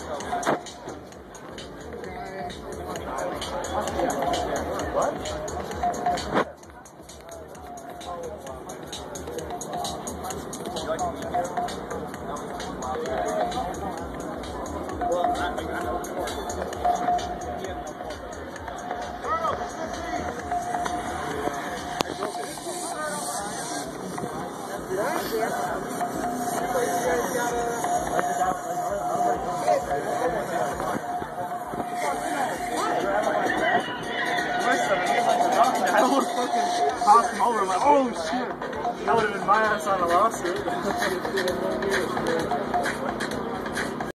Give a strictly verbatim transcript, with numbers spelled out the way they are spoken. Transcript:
I almost fucking tossed him over. I'm like, oh shit. That would have been my ass on a lawsuit.